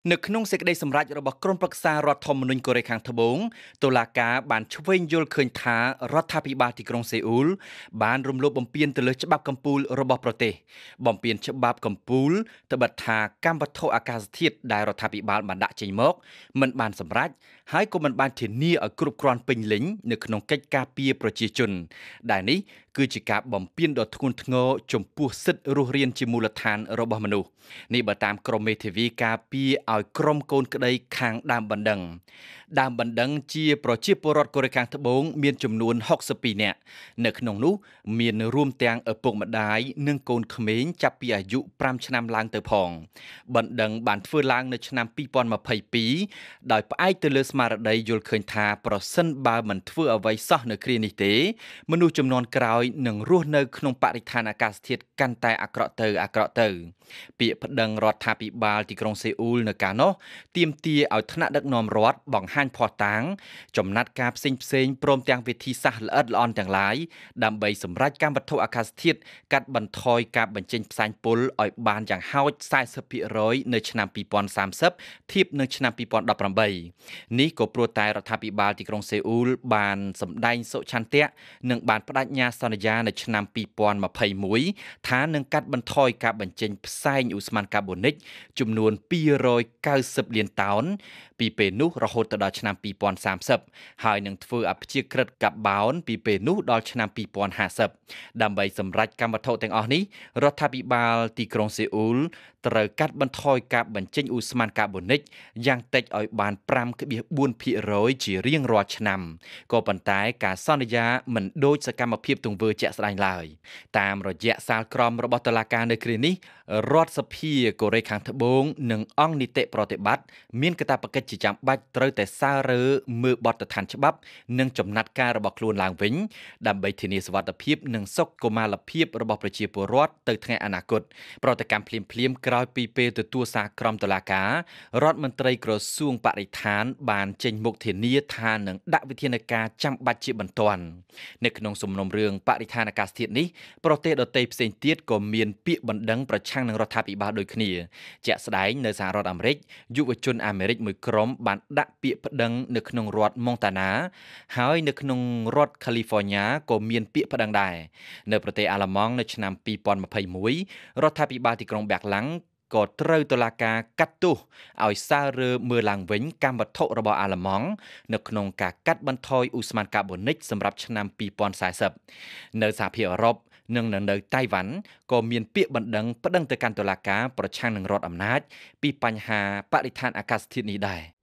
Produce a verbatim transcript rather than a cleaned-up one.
នៅក្នុងសេចក្តីសម្រេចរបស់ក្រុមប្រឹក្សារដ្ឋធម្មនុញ្ញកូរ៉េខាងត្បូងតុលាការបានឆ្វេងយល់ឃើញថារដ្ឋាភិបាលទីក្រុងសេអ៊ូលបានរំលោភបំពានទៅលើច្បាប់កម្ពុជារបស់ប្រទេសបំពានច្បាប់កម្ពុជាត្បិតថាកម្មវត្ថុអាកាសធាតុដែលរដ្ឋាភិបាលបានដាក់ចេញមកមិនបានសម្រេចហើយក៏មិនបានធានាឲ្យគ្រប់គ្រាន់ពេញលេញនៅក្នុងកិច្ចការពារប្រជាជនដែលនេះគឺជាការបំពានដ៏ធ្ងន់ធ្ងរចំពោះសិទ្ធិរស់រានជាមូលដ្ឋានរបស់មនុស្សនេះបើតាមក្រមមេធាវីការពារឲ្យក្រុមកូនក្តីខាងដើមបណ្ដឹងដើមបណ្ដឹងជាប្រជាពលរដ្ឋកូរ៉េខាងត្បូងមានចំនួនហុកសិបពីរនាក់នៅក្នុងនោះមានរួមទាំងឪពុកម្ដាយនិងកូនក្មេងចាប់ពីអាយុប្រាំឆ្នាំឡើងទៅផងបណ្ដឹងបានធ្វើឡើងនៅឆ្នាំពីរពាន់ម្ភៃពីរដោយផ្អែកទៅលើស្មារតីយល់ឃើញថាប្រសិនបើមិនធ្វើអ្វីសោះនៅគ្រានេះទេមនុស្សចំនួនក្រោយនឹងរស់នៅក្នុងបរិស្ថានអាកាសធាតុកាន់តែអាក្រក់ទៅអាក្រក់ទៅពាក្យប្តឹងរដ្ឋាភិបាលទីក្រុងសេអ៊ូលនៅកាលនោះទាមទារឲ្យថ្នាក់ដឹកនាំរដ្ឋបង្ហាញភស្តុតាងចំណាត់ការផ្សេងផ្សេងព្រមទាំងវិធីសាស្ត្រល្អិតល្អន់ទាំងឡាយដើម្បីសម្រេចកម្មវត្ថុអាកាសធាតុកាត់បន្ថយការបញ្ចេញផ្សែងពុលឲ្យបានយ៉ាងហោចសែសិបភាគរយនៅឆ្នាំពីរពាន់សាមសិបធៀបនឹងឆ្នាំពីរពាន់ដប់ប្រាំបីនេះក៏ព្រោះតែរដ្ឋាភិបាលទីក្រុងសេអ៊ូលបានសម្ដែងសុឆន្ទៈនិងបានបដិញ្ញាសន្យានៅឆ្នាំពីរពាន់ម្ភៃមួយថានឹងកាត់បន្ថយការបញ្ចេញផ្សែងឧស្ម័នកាបូនិកចំនួនពីររយកៅសិបលានតោនពីពេលនោះរហូតទៅដល់ឆ្នាំពីរពាន់សាមសិបហើយនឹងធ្វើអព្យាក្រឹតកាបោនពីពេលនោះដល់ឆ្នាំពីរពាន់ហាសិបដើម្បីសម្រេចកម្មវត្ថុទាំងអស់នេះរដ្ឋាភិបាលទីក្រុងសេអ៊ូលត្រូវកាត់បន្ថយការបញ្ចេញឧស្ម័នកាបូនិកយ៉ាងតិចឲ្យបានប្រាំភាគបួនភាគរយជារៀងរាល់ឆ្នាំក៏ប៉ុន្តែការសន្យាមិនដូចសកម្មភាពទង្វើជាក់ស្ដែងឡើយតាមរយៈសាលក្រមរបស់តុលាការនៅគ្រានេះរដ្ឋសភាកូរ៉េខាងត្បូងនិងអង្គនីតិប្រតិបត្តិមានកាតព្វកិច្ចជាចាំបាច់ត្រូវតែសាររើមើលបទដ្ឋានច្បាប់និងចំណាត់ការរបស់ខ្លួនឡើងវិញដើម្បីធានាសុវត្ថិភាពនិងសុខុមាលភាពរបស់ប្រជាពលរដ្ឋទៅថ្ងៃអនាគតប្រតិកម្មភ្លាមភ្លាមក្រោយពីពេលទទួលសារក្រមតុលាការរដ្ឋមន្ត្រីក្រសួងបរិស្ថានបានចេញមុខធានាថានឹងដាក់វិធានការចាំបាច់ជាបន្ទាន់នៅក្នុងសំណុំរឿងបរិស្ថានអាកាសធាតុនេះប្រទេសដទៃផ្សេងទៀតក៏មានពាក្យបណ្ដឹងប្រឆាំងនឹងរដ្ឋាភិបាលដូចគ្នាជាក់ស្ដែងនៅសហរដ្ឋអាមេរិកយុវជនអាមេរិកមួយក្រុមបានដាក់ពាក្យប្តឹងនៅក្នុងរដ្ឋម៉ុងតាណាហើយនៅក្នុងរដ្ឋខាលីហ្វ័រញ៉ាក៏មានពាក្យប្តឹងដែរនៅប្រទេសអាល្លឺម៉ង់នៅឆ្នាំពីរពាន់ម្ភៃមួយរដ្ឋាភិបាលទីក្រុងបែកឡាំងក៏ត្រូវតុលាការកាត់ទោសឲ្យសាររើមើលឡើងវិញកម្មវត្ថុរបស់អាល្លឺម៉ង់នៅក្នុងការកាត់បន្ថយឧស្ម័នកាបូនិកសម្រាប់ឆ្នាំពីរពាន់សាសិបនៅសហភាពអឺរ៉ុបនិងនៅតៃវ៉ាន់ក៏មានពាក្យបណ្ដឹងប្តឹងទៅកាន់តុលាការប្រឆាំងនឹងរដ្ឋអំណាចពីបញ្ហាបរិស្ថានអាកាសធាតុនេះដែរ